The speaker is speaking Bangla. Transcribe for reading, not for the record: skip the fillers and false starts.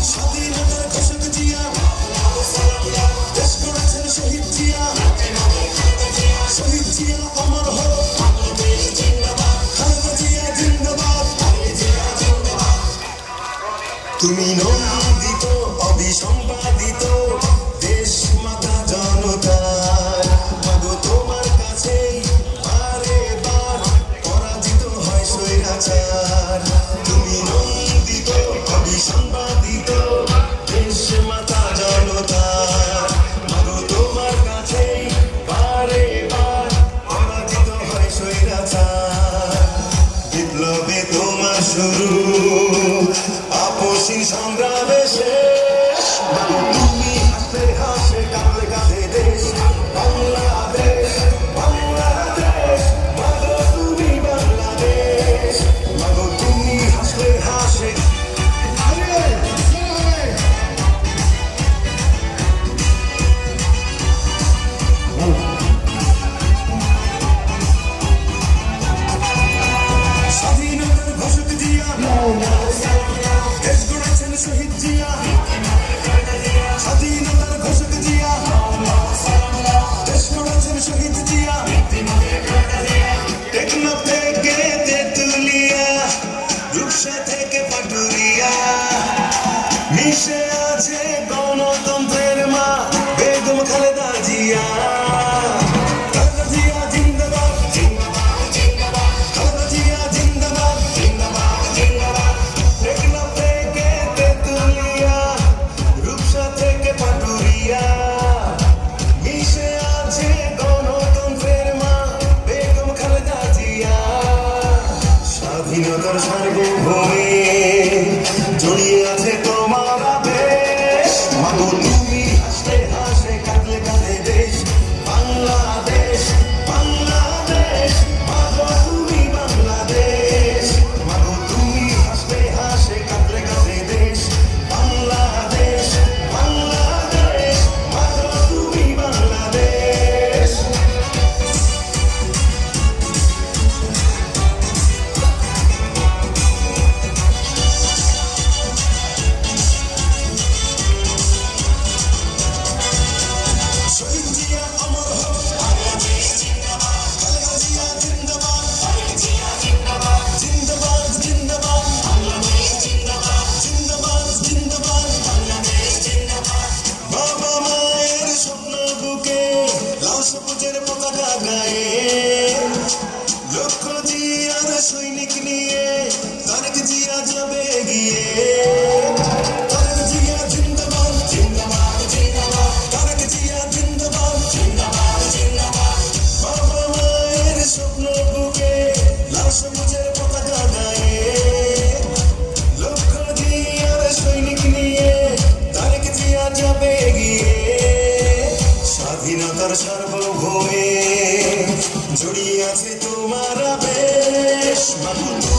স্বাধীনতার ঘোষক জিয়া, দেশ গড়েছেন শহীদ জিয়া, শহীদ জিয়া অমর হোক, খালেদা জিয়া জিন্দাবাদ। তুমি নন্দিত অবিসম্পাদিত দেশ মাতা জনতার, মাগো তোমার কাছেই বারে বার পরাজিত হয় স্বৈরাচার। তুমি নন্দিত অবিসম্পাদিত দেশ মাতা জনতার, মাগো তোমার কাছেই বারে বার পরাজিত হয় স্বৈরাচার। বিপ্লবে তোমার শুরু, আপসীন সংগ্রামে শেষ, মাগো তুমি হাসে হাসে কাঁদলে কাঁদে দেশ বাংলাদেশ, বাংলাদেশ, মাগো তুমি বাংলাদেশ, মাগো তুমি হাসলে হাসে। স্বাধীনতার ঘোষক জিয়া, দেশ গড়েছেন শহীদ জিয়া, স্বাধীনতার ঘোষক জিয়া, দেশ গড়েছেন শহীদ জিয়া। টেকনাফ থেকে তেঁতুলিয়া, রূপসা থেকে পাটুরিয়া, মিশে আছে গণতন্ত্রের মা বেগম খালেদা জিয়া। খালেদা জিয়া জিন্দাবাদ, খালেদা জিয়া জিন্দাবাদ, টেকনাফ থেকে তেঁতুলিয়া, রূপসা থেকে পাটুরিয়া, মিশে আছে গণতন্ত্রের মা বেগম খালেদা জিয়া। স্বাধীনতার সার্বভৌমে জড়িয়ে আছে তোমার আবেশ, মাগো তুমি হাসলে হাসে কাঁদলে কাঁদে দেশ বাংলাদেশ, বাংলাদেশ, মাগো তুমি বাংলাদেশ, মাগো তুমি হাসলে হাসে কাঁদলে কাঁদে দেশ বাংলাদেশ, বাংলাদেশ, মাগো তুমি বাংলাদেশ। শহীদ জিয়া অমর হোক, খালেদা জিয়া জিন্দাবাদ, জিন্দাবাদ, জিন্দাবাদ, জিন্দাবাদ, জিন্দাবাদ। বাবা মায়ের স্বপ্ন বুকে লাল সবুজের পতাকা গায়ে, লক্ষ জিয়ার সৈনিক নিয়ে তারেক জিয়া যাবে এগিয়ে। তারেক জিয়া জিন্দাবাদ, তারেক জিয়া জিন্দাবাদ, বাবা মায়ের স্বপ্ন বুকে লাল সবুজের পতাকা গায়ে, লক্ষ জিয়ার সৈনিক নিয়ে তারেক জিয়া যাবে এগিয়ে। স্বাধীনতার সার্বভৌমে জড়িয়ে আছে তোমার আবেশ, মাগো